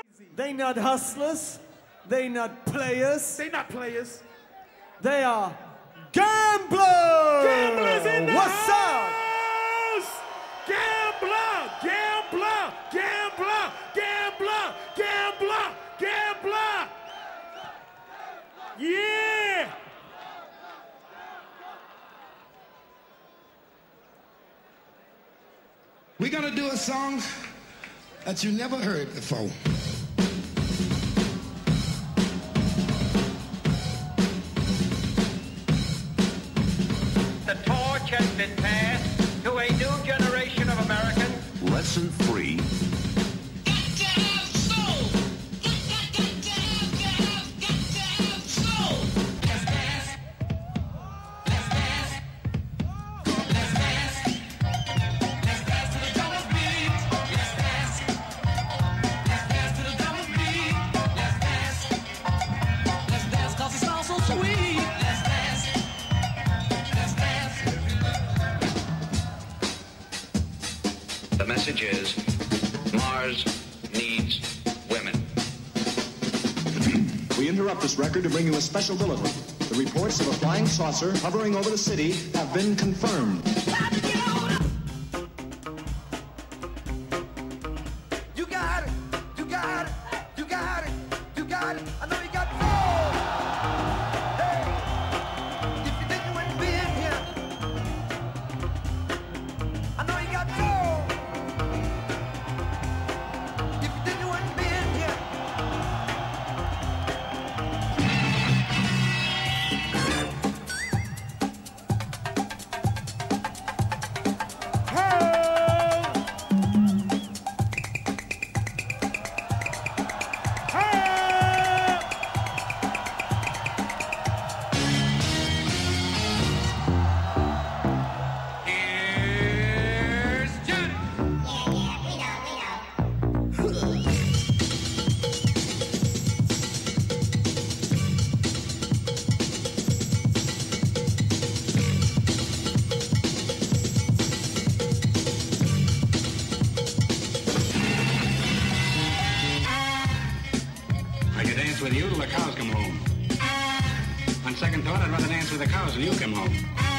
They not hustlers. They not players. They not players. They are gamblers. Gamblers in the What's up? Gambler, gambler, gambler, gambler, gambler, gambler. Yeah. We're gonna do a song that you never heard before. The torch has been passed to a new generation of Americans. Lesson 3. The message is, Mars needs women. We interrupt this record to bring you a special bulletin. The reports of a flying saucer hovering over the city have been confirmed. You got it, you got it, you got it, you got it. I know you got more. Hey, if you think you ain't been here, I know you got more. If you think you ain't been here. I could dance with you till the cows come home. On second thought, I'd rather dance with the cows till you come home.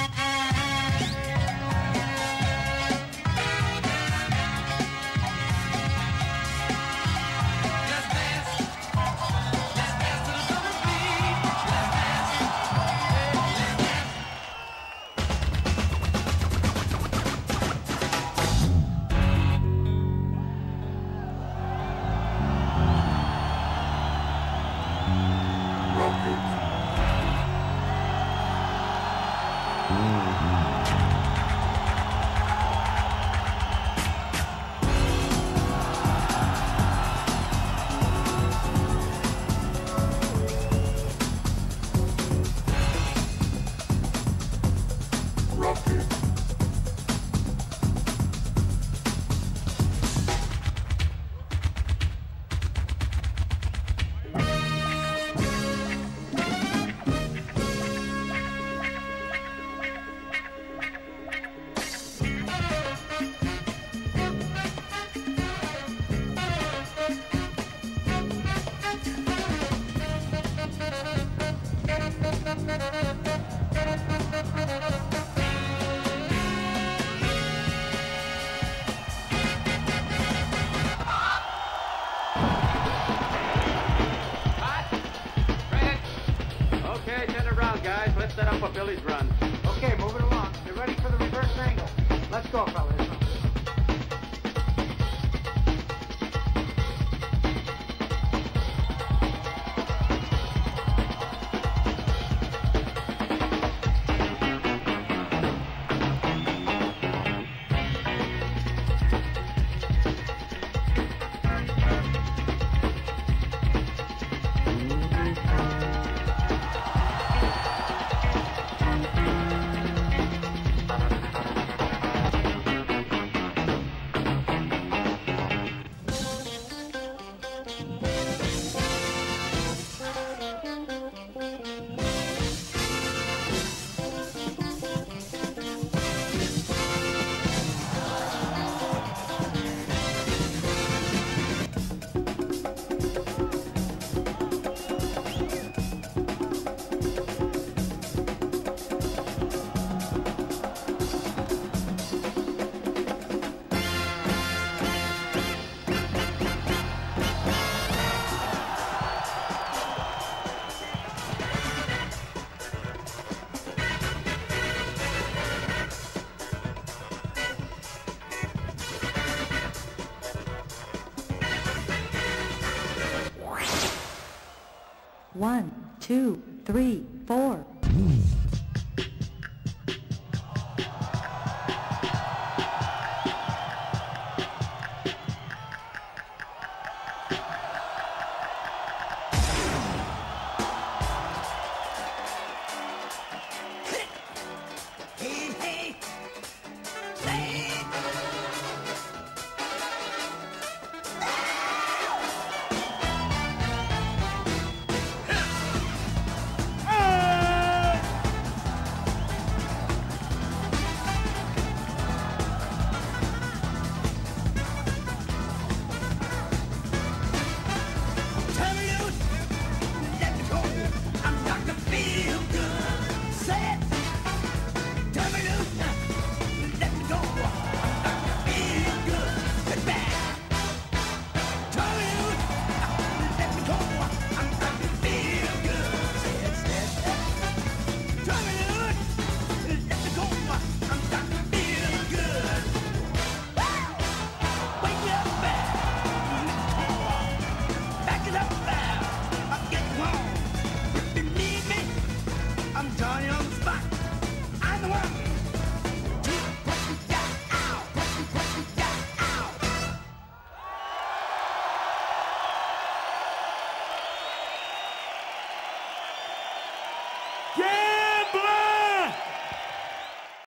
Okay, turn around, guys. Let's set up a Billy's run. Okay, moving along. You ready for the reverse angle? Let's go, fellas. 1, 2, 3, 4.